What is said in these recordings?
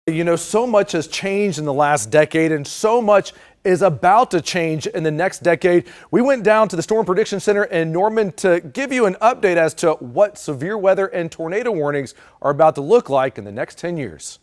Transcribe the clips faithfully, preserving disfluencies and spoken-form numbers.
You know, so much has changed in the last decade, and so much is about to change in the next decade. We went down to the Storm Prediction Center in Norman to give you an update as to what severe weather and tornado warnings are about to look like in the next ten years.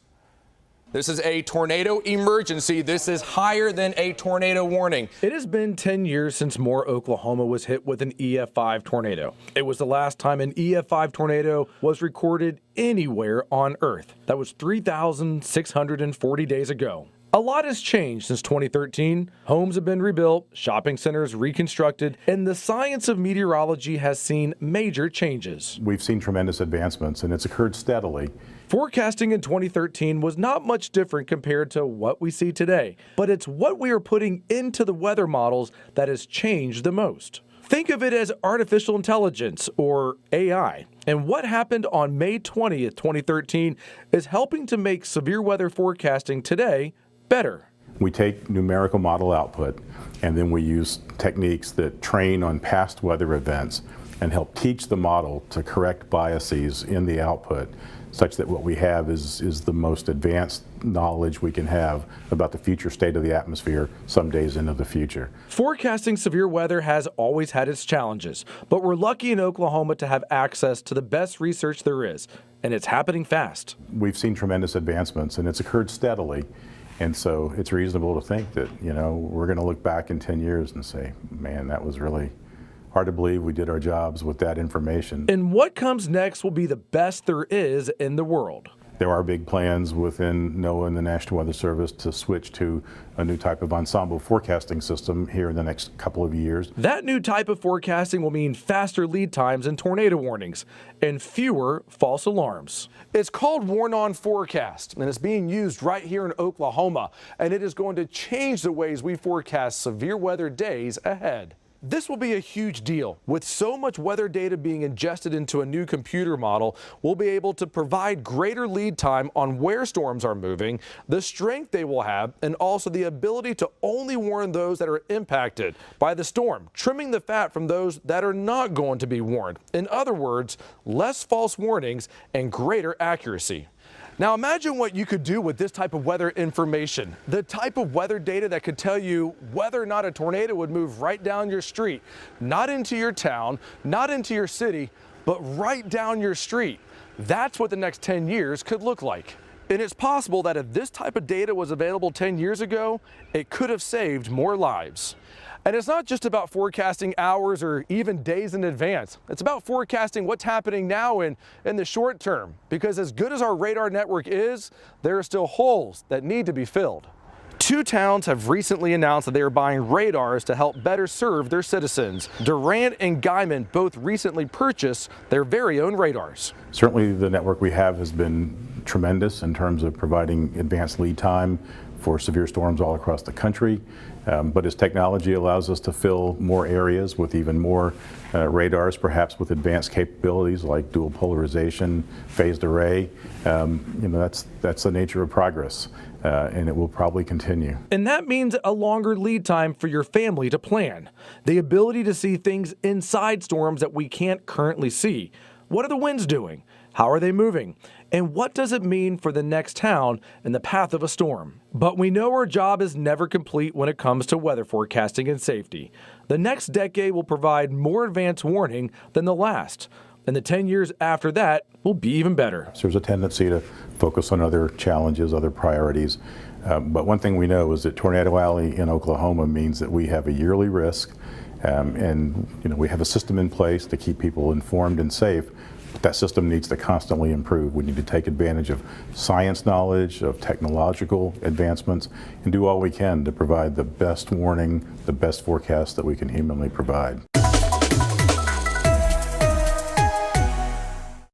This is a tornado emergency. This is higher than a tornado warning. It has been ten years since Moore, Oklahoma was hit with an E F five tornado. It was the last time an E F five tornado was recorded anywhere on Earth. That was three thousand six hundred forty days ago. A lot has changed since twenty thirteen. Homes have been rebuilt, shopping centers reconstructed, and the science of meteorology has seen major changes. We've seen tremendous advancements, and it's occurred steadily. Forecasting in twenty thirteen was not much different compared to what we see today, but it's what we are putting into the weather models that has changed the most. Think of it as artificial intelligence, or A I. And what happened on May twentieth, twenty thirteen is helping to make severe weather forecasting today better. We take numerical model output, and then we use techniques that train on past weather events and help teach the model to correct biases in the output, such that what we have is, is the most advanced knowledge we can have about the future state of the atmosphere some days into the future. Forecasting severe weather has always had its challenges, but we're lucky in Oklahoma to have access to the best research there is, and it's happening fast. We've seen tremendous advancements, and it's occurred steadily. And so it's reasonable to think that, you know, we're going to look back in ten years and say, man, that was really hard to believe we did our jobs with that information. And what comes next will be the best there is in the world. There are big plans within NOAA and the National Weather Service to switch to a new type of ensemble forecasting system here in the next couple of years. That new type of forecasting will mean faster lead times and tornado warnings and fewer false alarms. It's called Warn On Forecast, and it's being used right here in Oklahoma, and it is going to change the ways we forecast severe weather days ahead. This will be a huge deal. With so much weather data being ingested into a new computer model, we'll be able to provide greater lead time on where storms are moving, the strength they will have, and also the ability to only warn those that are impacted by the storm, trimming the fat from those that are not going to be warned. In other words, less false warnings and greater accuracy. Now imagine what you could do with this type of weather information, the type of weather data that could tell you whether or not a tornado would move right down your street, not into your town, not into your city, but right down your street. That's what the next ten years could look like. And it's possible that if this type of data was available ten years ago, it could have saved more lives. And it's not just about forecasting hours or even days in advance. It's about forecasting what's happening now in, in the short term. Because as good as our radar network is, there are still holes that need to be filled. Two towns have recently announced that they are buying radars to help better serve their citizens. Durant and Guymon both recently purchased their very own radars. Certainly the network we have has been tremendous in terms of providing advanced lead time for severe storms all across the country. Um, but as technology allows us to fill more areas with even more uh, radars, perhaps with advanced capabilities like dual polarization, phased array, um, you know, that's, that's the nature of progress, uh, and it will probably continue. And that means a longer lead time for your family to plan. The ability to see things inside storms that we can't currently see. What are the winds doing? How are they moving? And what does it mean for the next town in the path of a storm? But we know our job is never complete when it comes to weather forecasting and safety. The next decade will provide more advanced warning than the last. And the ten years after that will be even better. So there's a tendency to focus on other challenges, other priorities. Um, but one thing we know is that Tornado Alley in Oklahoma means that we have a yearly risk. Um, and you know, we have a system in place to keep people informed and safe. But that system needs to constantly improve. We need to take advantage of science knowledge, of technological advancements, and do all we can to provide the best warning, the best forecast that we can humanly provide.